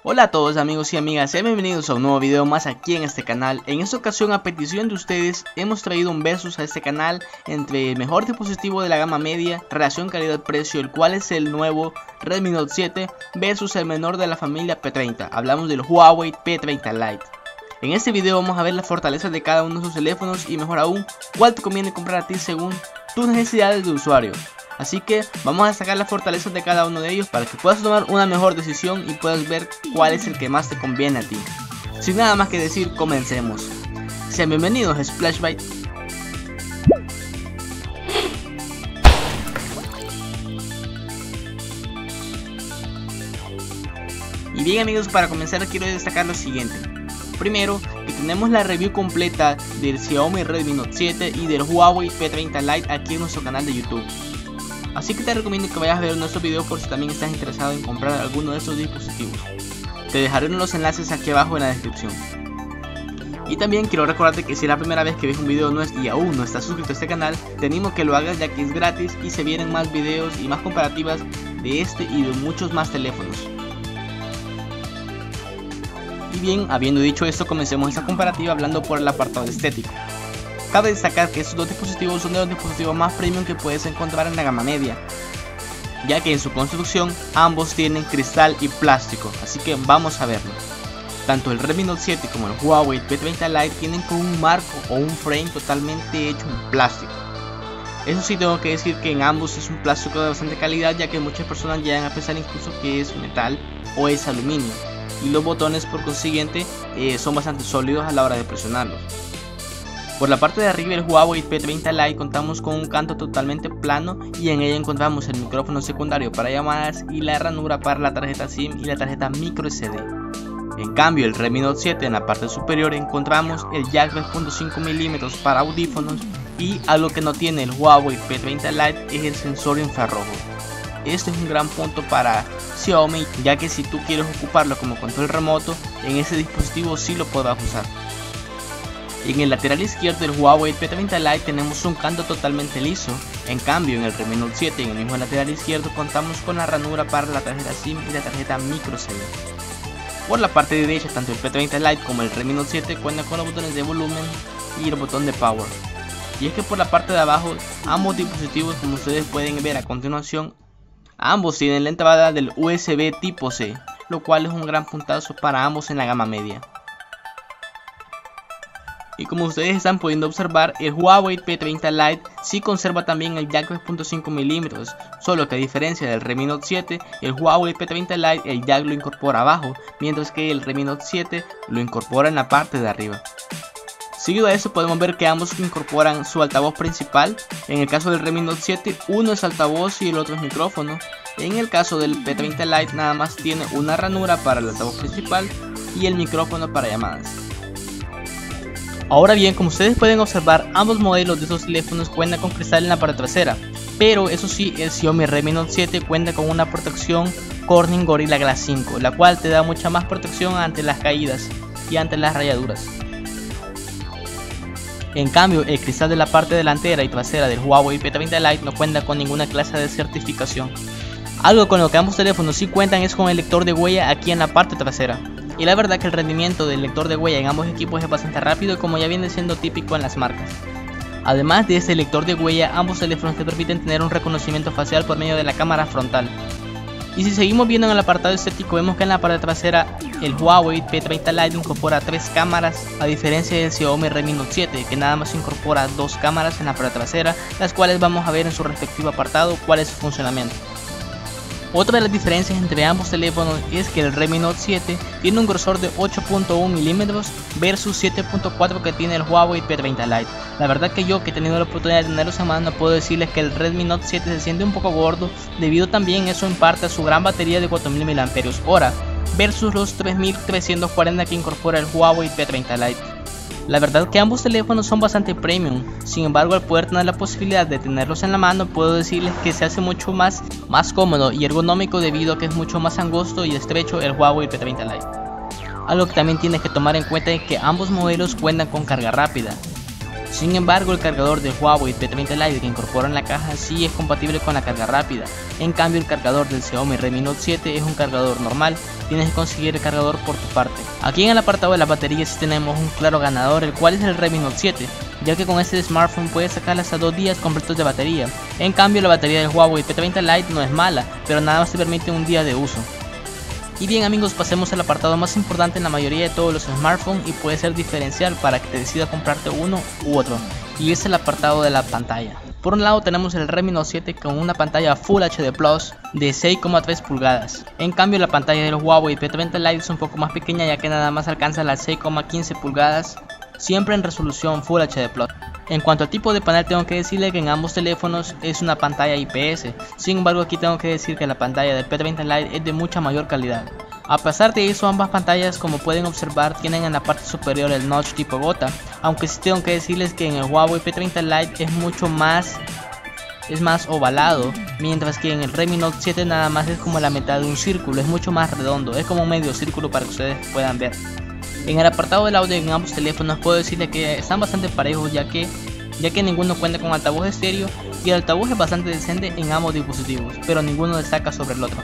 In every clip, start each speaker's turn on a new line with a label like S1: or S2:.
S1: Hola a todos amigos y amigas, sean bienvenidos a un nuevo video más aquí en este canal. En esta ocasión, a petición de ustedes, hemos traído un versus a este canal entre el mejor dispositivo de la gama media, relación calidad-precio, el cual es el nuevo Redmi Note 7 versus el menor de la familia P30. Hablamos del Huawei P30 Lite. En este video vamos a ver las fortalezas de cada uno de sus teléfonos y mejor aún, cuál te conviene comprar a ti según tus necesidades de usuario. Así que vamos a sacar las fortalezas de cada uno de ellos para que puedas tomar una mejor decisión y puedas ver cuál es el que más te conviene a ti. Sin nada más que decir, comencemos. Sean bienvenidos a Splashbite. Y bien amigos, para comenzar quiero destacar lo siguiente. Primero, que tenemos la review completa del Xiaomi Redmi Note 7 y del Huawei P30 Lite aquí en nuestro canal de YouTube. Así que te recomiendo que vayas a ver nuestros videos por si también estás interesado en comprar alguno de estos dispositivos. Te dejaré los enlaces aquí abajo en la descripción. Y también quiero recordarte que si es la primera vez que ves un video nuestro y aún no estás suscrito a este canal, te animo que lo hagas ya que es gratis y se vienen más videos y más comparativas de este y de muchos más teléfonos. Y bien, habiendo dicho esto, comencemos esta comparativa hablando por el apartado estético. Cabe destacar que estos dos dispositivos son de los dispositivos más premium que puedes encontrar en la gama media, ya que en su construcción ambos tienen cristal y plástico, así que vamos a verlo. Tanto el Redmi Note 7 como el Huawei P30 Lite tienen con un marco o un frame totalmente hecho en plástico. Eso sí, tengo que decir que en ambos es un plástico de bastante calidad, ya que muchas personas llegan a pensar incluso que es metal o es aluminio, y los botones por consiguiente son bastante sólidos a la hora de presionarlos. Por la parte de arriba del Huawei P30 Lite contamos con un canto totalmente plano y en ella encontramos el micrófono secundario para llamadas y la ranura para la tarjeta SIM y la tarjeta microSD. En cambio, el Redmi Note 7 en la parte superior encontramos el jack 3.5 mm para audífonos y algo que no tiene el Huawei P30 Lite es el sensor infrarrojo. Este es un gran punto para Xiaomi, ya que si tú quieres ocuparlo como control remoto, en ese dispositivo sí lo podrás usar. En el lateral izquierdo del Huawei P30 Lite tenemos un canto totalmente liso. En cambio, en el Redmi Note 7 en el mismo lateral izquierdo contamos con la ranura para la tarjeta SIM y la tarjeta microSD. Por la parte derecha, tanto el P30 Lite como el Redmi Note 7 cuentan con los botones de volumen y el botón de power. Y es que por la parte de abajo, ambos dispositivos, como ustedes pueden ver a continuación, ambos tienen la entrada del USB tipo C, lo cual es un gran puntazo para ambos en la gama media. Y como ustedes están pudiendo observar, el Huawei P30 Lite sí conserva también el jack 3.5 mm, solo que a diferencia del Redmi Note 7, el Huawei P30 Lite el jack lo incorpora abajo, mientras que el Redmi Note 7 lo incorpora en la parte de arriba. Seguido a eso podemos ver que ambos incorporan su altavoz principal. En el caso del Redmi Note 7 uno es altavoz y el otro es micrófono. En el caso del P30 Lite nada más tiene una ranura para el altavoz principal y el micrófono para llamadas. Ahora bien, como ustedes pueden observar, ambos modelos de estos teléfonos cuentan con cristal en la parte trasera, pero eso sí, el Xiaomi Redmi Note 7 cuenta con una protección Corning Gorilla Glass 5, la cual te da mucha más protección ante las caídas y ante las rayaduras. En cambio, el cristal de la parte delantera y trasera del Huawei P30 Lite no cuenta con ninguna clase de certificación. Algo con lo que ambos teléfonos sí cuentan es con el lector de huella aquí en la parte trasera. Y la verdad que el rendimiento del lector de huella en ambos equipos es bastante rápido, como ya viene siendo típico en las marcas. Además de este lector de huella, ambos teléfonos te permiten tener un reconocimiento facial por medio de la cámara frontal. Y si seguimos viendo en el apartado estético, vemos que en la parte trasera el Huawei P30 Lite incorpora 3 cámaras, a diferencia del Xiaomi Redmi Note 7 que nada más incorpora 2 cámaras en la parte trasera, las cuales vamos a ver en su respectivo apartado cuál es su funcionamiento. Otra de las diferencias entre ambos teléfonos es que el Redmi Note 7 tiene un grosor de 8.1 mm versus 7.4 que tiene el Huawei P30 Lite. La verdad que yo, que he tenido la oportunidad de tenerlos en mano, puedo decirles que el Redmi Note 7 se siente un poco gordo, debido también eso en parte a su gran batería de 4000 mAh versus los 3340 que incorpora el Huawei P30 Lite. La verdad que ambos teléfonos son bastante premium, sin embargo al poder tener la posibilidad de tenerlos en la mano, puedo decirles que se hace mucho más cómodo y ergonómico debido a que es mucho más angosto y estrecho el Huawei P30 Lite. Algo que también tienes que tomar en cuenta es que ambos modelos cuentan con carga rápida. Sin embargo, el cargador del Huawei P30 Lite que incorpora en la caja sí es compatible con la carga rápida. En cambio, el cargador del Xiaomi Redmi Note 7 es un cargador normal, tienes que conseguir el cargador por tu parte. Aquí en el apartado de la batería sí tenemos un claro ganador, el cual es el Redmi Note 7, ya que con este smartphone puedes sacar hasta 2 días completos de batería. En cambio, la batería del Huawei P30 Lite no es mala, pero nada más te permite un día de uso. Y bien amigos, pasemos al apartado más importante en la mayoría de todos los smartphones y puede ser diferencial para que te decidas comprarte uno u otro, y es el apartado de la pantalla. Por un lado tenemos el Redmi Note 7 con una pantalla Full HD Plus de 6,3 pulgadas. En cambio la pantalla del Huawei P30 Lite es un poco más pequeña, ya que nada más alcanza las 6,15 pulgadas, siempre en resolución Full HD Plus. En cuanto al tipo de panel, tengo que decirle que en ambos teléfonos es una pantalla IPS. Sin embargo, aquí tengo que decir que la pantalla del P30 Lite es de mucha mayor calidad. A pesar de eso, ambas pantallas, como pueden observar, tienen en la parte superior el notch tipo gota, aunque sí tengo que decirles que en el Huawei P30 Lite es más ovalado, mientras que en el Redmi Note 7 nada más es como la mitad de un círculo, es mucho más redondo, es como un medio círculo para que ustedes puedan ver. En el apartado del audio en ambos teléfonos puedo decirles que están bastante parejos, ya que ninguno cuenta con altavoz estéreo y el altavoz es bastante decente en ambos dispositivos, pero ninguno destaca sobre el otro.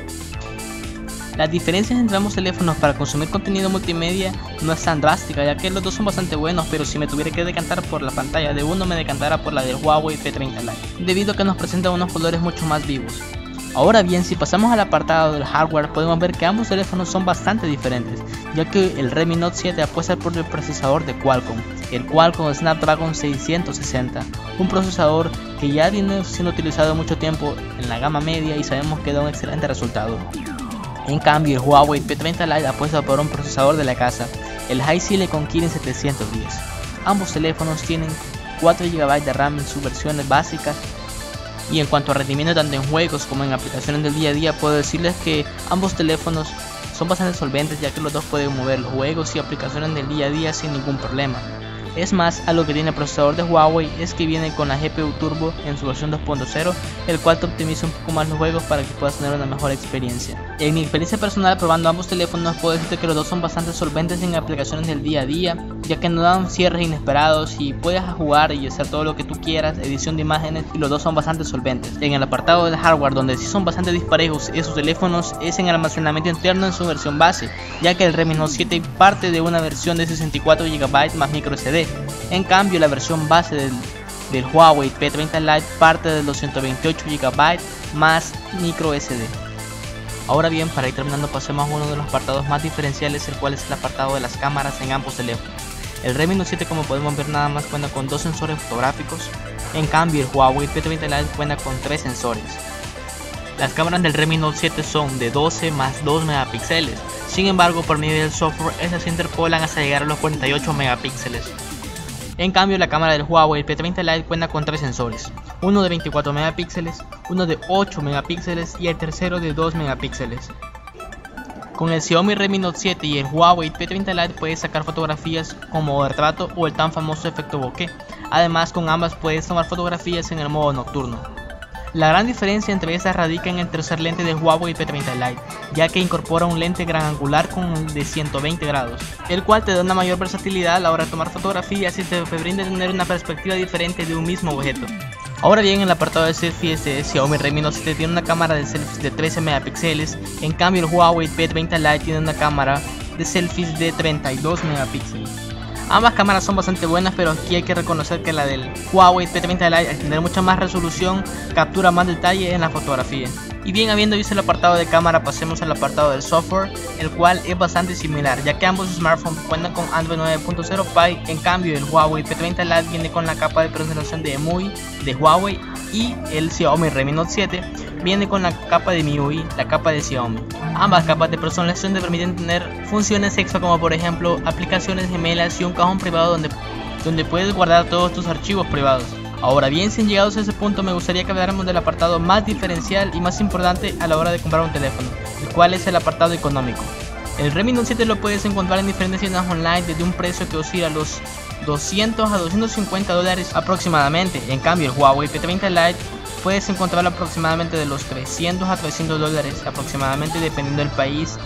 S1: Las diferencias entre ambos teléfonos para consumir contenido multimedia no es tan drástica, ya que los dos son bastante buenos, pero si me tuviera que decantar por la pantalla de uno, me decantara por la del Huawei P30 Lite, debido a que nos presenta unos colores mucho más vivos. Ahora bien, si pasamos al apartado del hardware, podemos ver que ambos teléfonos son bastante diferentes, ya que el Redmi Note 7 apuesta por el procesador de Qualcomm, el Qualcomm Snapdragon 660, un procesador que ya viene siendo utilizado mucho tiempo en la gama media y sabemos que da un excelente resultado. En cambio, el Huawei P30 Lite apuesta por un procesador de la casa, el High Silicon Kirin 710. Ambos teléfonos tienen 4 GB de RAM en sus versiones básicas. Y en cuanto a rendimiento tanto en juegos como en aplicaciones del día a día, puedo decirles que ambos teléfonos son bastante solventes, ya que los dos pueden mover los juegos y aplicaciones del día a día sin ningún problema. Es más, algo que tiene el procesador de Huawei es que viene con la GPU Turbo en su versión 2.0, el cual te optimiza un poco más los juegos para que puedas tener una mejor experiencia. En mi experiencia personal probando ambos teléfonos, puedo decirte que los dos son bastante solventes en aplicaciones del día a día, ya que no dan cierres inesperados y puedes jugar y hacer todo lo que tú quieras, edición de imágenes, y los dos son bastante solventes. En el apartado del hardware, donde sí son bastante disparejos esos teléfonos, es en el almacenamiento interno en su versión base, ya que el Redmi Note 7 parte de una versión de 64 GB más micro SD. En cambio, la versión base del Huawei P30 Lite parte de los 128 GB más micro SD. Ahora bien, para ir terminando, pasemos a uno de los apartados más diferenciales, el cual es el apartado de las cámaras en ambos teléfonos. El Redmi Note 7, como podemos ver, nada más cuenta con 2 sensores fotográficos. En cambio, el Huawei P30 Lite cuenta con 3 sensores. Las cámaras del Redmi Note 7 son de 12 más 2 megapíxeles. Sin embargo, por medio del software, estas se interpolan hasta llegar a los 48 megapíxeles. En cambio, la cámara del Huawei P30 Lite cuenta con 3 sensores, uno de 24 megapíxeles, uno de 8 megapíxeles y el tercero de 2 megapíxeles. Con el Xiaomi Redmi Note 7 y el Huawei P30 Lite puedes sacar fotografías con modo retrato o el tan famoso efecto bokeh. Además, con ambas puedes tomar fotografías en el modo nocturno. La gran diferencia entre estas radica en el tercer lente del Huawei P30 Lite, ya que incorpora un lente gran angular de 120 grados, el cual te da una mayor versatilidad a la hora de tomar fotografías y te brinda tener una perspectiva diferente de un mismo objeto. Ahora bien, en el apartado de selfies de Xiaomi Redmi Note 7 tiene una cámara de selfies de 13 megapíxeles, en cambio el Huawei P30 Lite tiene una cámara de selfies de 32 megapíxeles. Ambas cámaras son bastante buenas, pero aquí hay que reconocer que la del Huawei P30 Lite, al tener mucha más resolución, captura más detalle en la fotografía. Y bien, habiendo visto el apartado de cámara, pasemos al apartado del software, el cual es bastante similar, ya que ambos smartphones cuentan con Android 9.0 Pie. En cambio, el Huawei P30 Lite viene con la capa de personalización de EMUI de Huawei y el Xiaomi Redmi Note 7 viene con la capa de MIUI, la capa de Xiaomi. Ambas capas de personalización te permiten tener funciones extra, como por ejemplo aplicaciones gemelas y un cajón privado donde puedes guardar todos tus archivos privados. Ahora bien, sin llegados a ese punto, me gustaría que habláramos del apartado más diferencial y más importante a la hora de comprar un teléfono, el cual es el apartado económico. El Redmi Note 7 lo puedes encontrar en diferentes tiendas online desde un precio que oscila los 200 a 250 dólares aproximadamente. En cambio, el Huawei P30 Lite puedes encontrarlo aproximadamente de los 300 a 300 dólares aproximadamente, dependiendo del país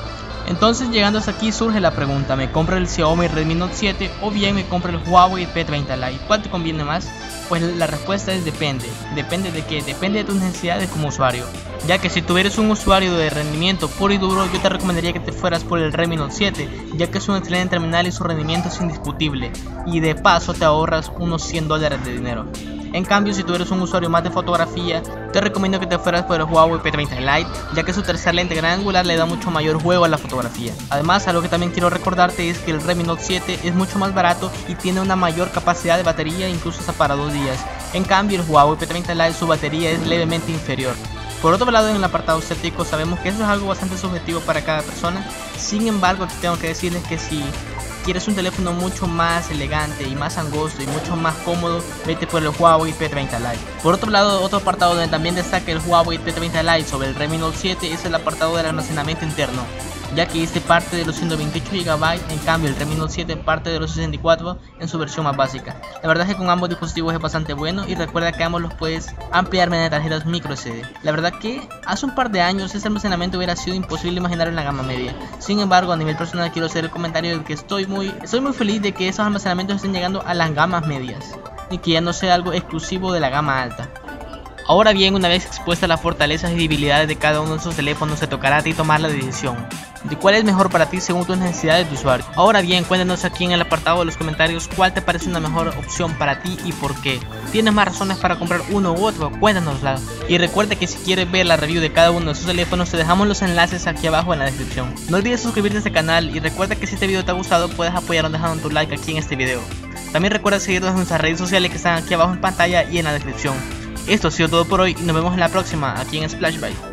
S1: Entonces, llegando hasta aquí surge la pregunta: ¿me compro el Xiaomi Redmi Note 7 o bien me compro el Huawei P30 Lite? ¿Cuál te conviene más? Pues la respuesta es depende. ¿Depende de qué? Depende de tus necesidades como usuario. Ya que si tú eres un usuario de rendimiento puro y duro, yo te recomendaría que te fueras por el Redmi Note 7, ya que es un excelente terminal y su rendimiento es indiscutible. Y de paso te ahorras unos $100 de dinero. En cambio, si tú eres un usuario más de fotografía, te recomiendo que te fueras por el Huawei P30 Lite, ya que su tercera lente gran angular le da mucho mayor juego a la fotografía. Además, algo que también quiero recordarte es que el Redmi Note 7 es mucho más barato y tiene una mayor capacidad de batería, incluso hasta para 2 días. En cambio, el Huawei P30 Lite, su batería es levemente inferior. Por otro lado, en el apartado estético sabemos que eso es algo bastante subjetivo para cada persona. Sin embargo, aquí tengo que decirles que si quieres un teléfono mucho más elegante y más angosto y mucho más cómodo, vete por el Huawei P30 Lite. Por otro lado, otro apartado donde también destaca el Huawei P30 Lite sobre el Redmi Note 7 es el apartado del almacenamiento interno, ya que este parte de los 128 GB, en cambio el Redmi Note 7 parte de los 64 en su versión más básica. La verdad es que con ambos dispositivos es bastante bueno y recuerda que ambos los puedes ampliar mediante tarjetas micro SD. La verdad que hace un par de años este almacenamiento hubiera sido imposible imaginar en la gama media. Sin embargo, a nivel personal quiero hacer el comentario de que estoy muy feliz de que esos almacenamientos estén llegando a las gamas medias y que ya no sea algo exclusivo de la gama alta. Ahora bien, una vez expuestas las fortalezas y debilidades de cada uno de esos teléfonos, se tocará a ti tomar la decisión de cuál es mejor para ti según tus necesidades de usuario. Ahora bien, cuéntanos aquí en el apartado de los comentarios cuál te parece una mejor opción para ti y por qué. ¿Tienes más razones para comprar uno u otro? Cuéntanosla. Y recuerda que si quieres ver la review de cada uno de esos teléfonos, te dejamos los enlaces aquí abajo en la descripción. No olvides suscribirte a este canal y recuerda que si este video te ha gustado, puedes apoyarnos dejando tu like aquí en este video. También recuerda seguirnos en nuestras redes sociales que están aquí abajo en pantalla y en la descripción. Esto ha sido todo por hoy y nos vemos en la próxima aquí en Splashby.